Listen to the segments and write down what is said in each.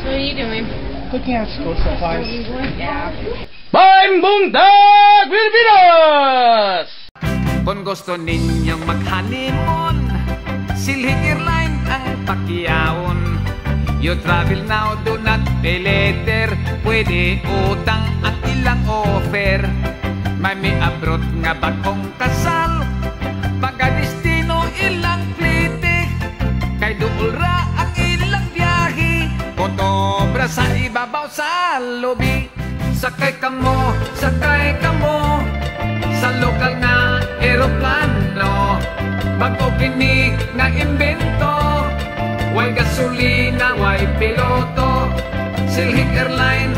So what are you doing? Looking at school supplies. Yeah. Bang Buntag Pilipinas! Kung gusto ninyong mag-honeymoon, Silhig Airline ang pakiyaon. You travel now, do not pay later. Pwede utang ang ilang offer. May abroad nga bagong kasal. Pagka-destino ilang plitik. Kay duulra ang ilang biyahe. Kotobra sa ibabaw sa lobi. Sakay ka mo sa lokal nga eroplano. Bago kini nga imbento. Way gasolina, way piloto. Silhig Airline,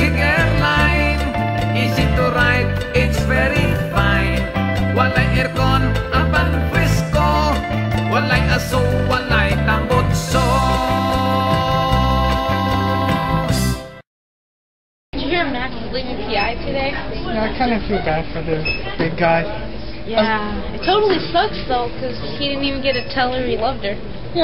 easy to ride, it's very fine. Walay aircon, aban fresco. Walay aso, walay tambutso. Did you hear Max is leaving PI today? Yeah, I kind of feel bad for the big guy. Yeah. It totally sucks though, because he didn't even get to tell her he loved her.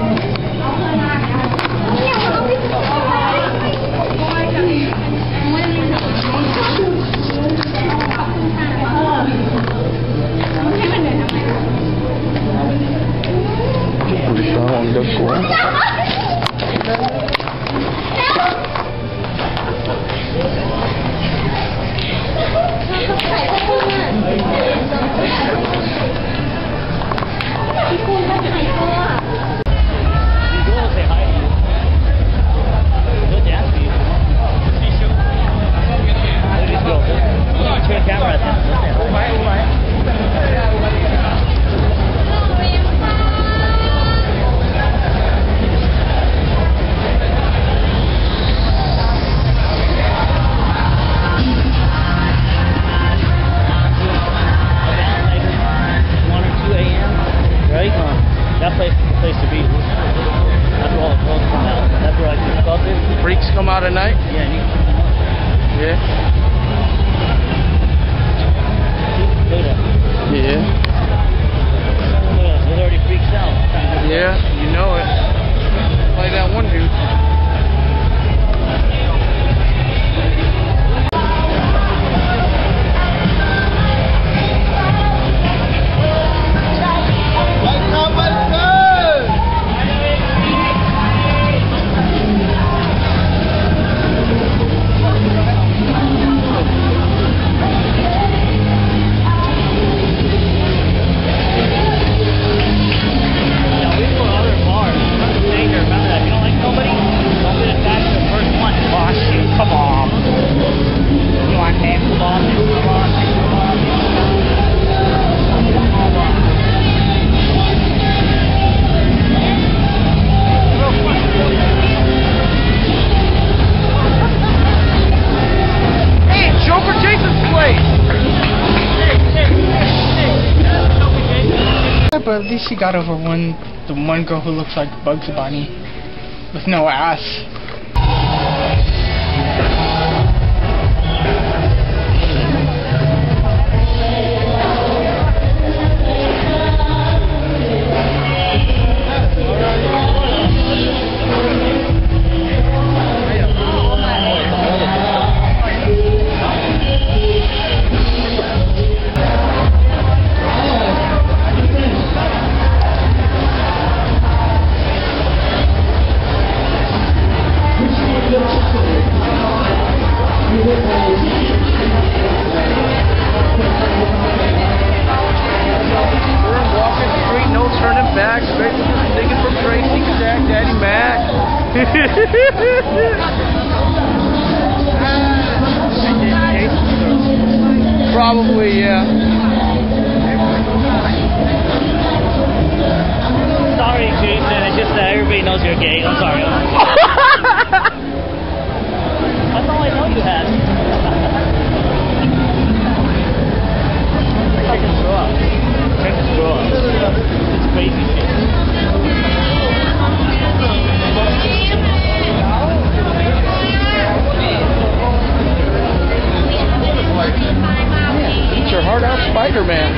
Freaks come out at night? Yeah. Yeah. Yeah. It already freaks out. Yeah, you know it. Like that one dude. But at least she got over the one girl who looks like Bugs Bunny with no ass. Back, straight to the digging from Tracy, Jack, Daddy Mac. Probably, yeah. Sorry, Jason. It's just that everybody knows you're gay. I'm sorry. That's all I know you had. Fucking screw up. Fucking screw up. It's crazy shit. Eat your heart out, Spider-Man.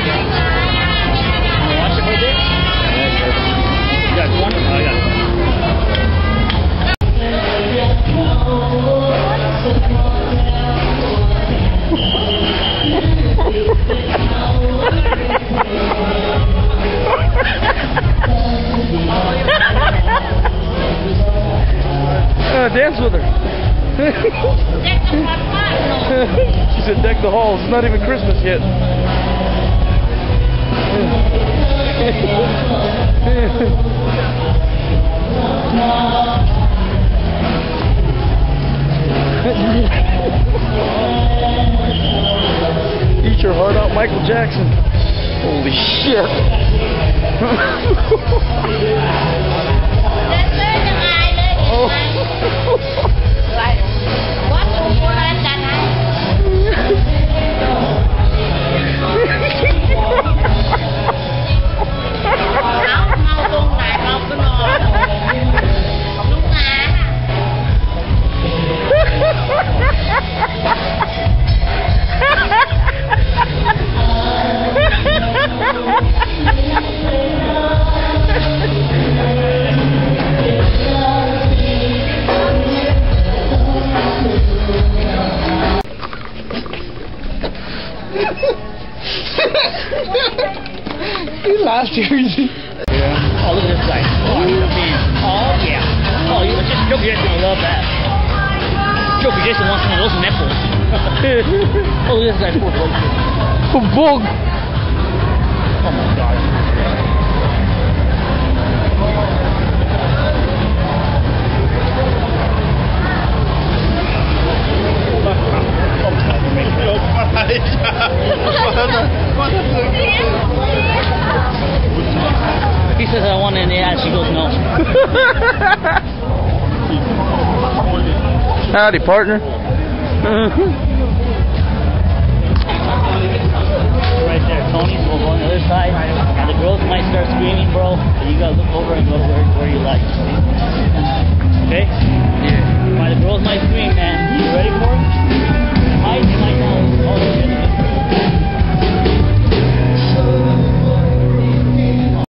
Watch it right there. You got one? Oh, I got it. to dance with her. She said, deck the halls. It's not even Christmas yet. Eat your heart out, Michael Jackson. Holy shit. Oh. You laughed, Jersey. Yeah. Oh, look at this guy. Oh, he's a man. Oh, yeah. Oh, Joker Jason will love that. Joker Jason wants one of those nipples. Oh, look at this guy. Oh, bug. Oh, my God. He says I want it in the ass, she goes no. Howdy, partner. Right there, Tony's over on the other side. And the girls might start screaming, bro. But you gotta look over and go to where you like.